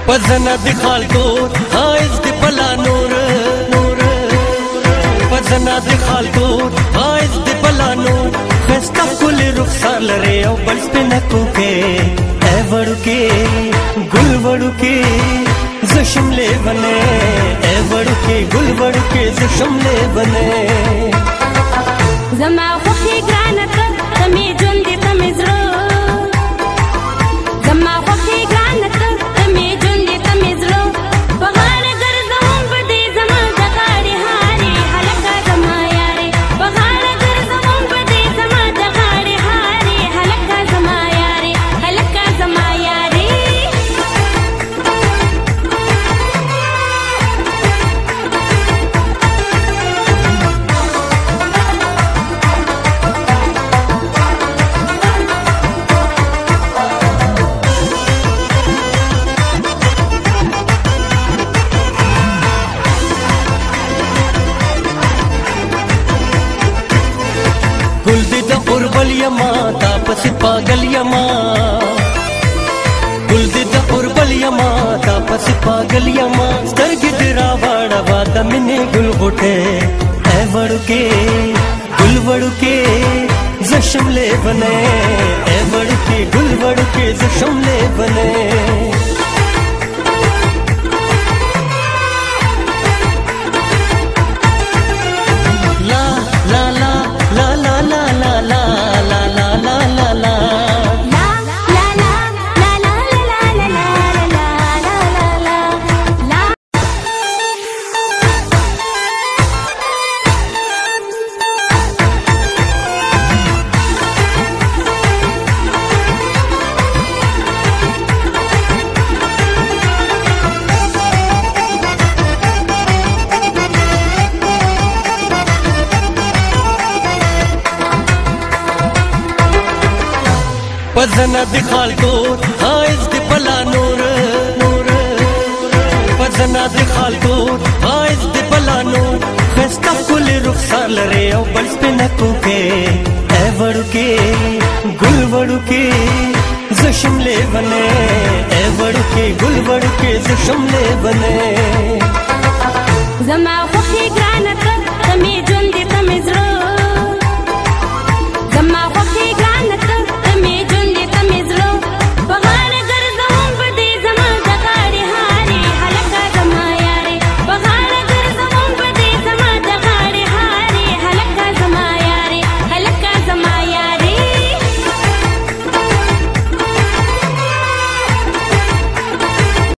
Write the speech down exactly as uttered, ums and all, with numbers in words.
पजना दिखाल तो हाइज दे पला नूर नूर पजना दिखाल तो हाइज दे पला नूर खस्ता कुल रुखसार रे ओ बल्स पे नकू के ए वड़के गुल वड़के जशमले बने ए वड़के गुल वड़के जशमले बने زما خوخي ګرانه ته تمې ژوند دې تمې زړه زما خوخي ګرانه ته تمې ژوند دې تمې زړه په غاړه ګرځوم به دې زما د غاړې هارې هلکه زما یارې په غاړه ګرځوم به دې زما د غاړې هارې هلکه زما یارې هلکه زما یارې गुल दे द उर्बल यमा तापस पागल यमा गुल दे द उर्बल यमा तापस पागल यमा स्तर्ग तेरा वाड़ा वादा मिने गुल घोटे ऐ वड़के गुल वड़के जशमले बने ऐ वड़के गुल वड़के जशमले बने पजना दिखाल तो हाइज दे पला नूर नूर पजना दिखाल तो हाइज दे पला नूर खस्ता कुल रुखसार रे ओ बल्स पे नकू के ए वड़के गुल वड़के जशमले बने ए वड़के गुल वड़के जशमले बने زما خوخي ګرانه ته تمې